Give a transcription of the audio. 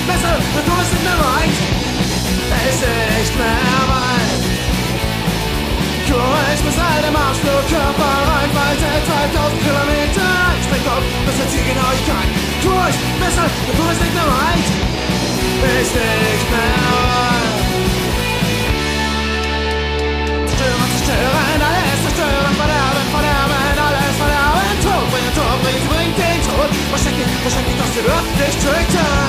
Messer, du bist nicht mehr weit. Ist nicht mehr weit. Kurs bis all dem Ausflug, Körper Reichweite 3000 Kilometer. Springt auf, das ist Zielgenauigkeit. Kurs, Messer, du bist nicht mehr weit. Ist nicht mehr weit. Zerstören, alles zerstören, verderben, verderben, alles verderben. Tod bringt den Tod. Verschenkt dich, dass die Luft dich tötet.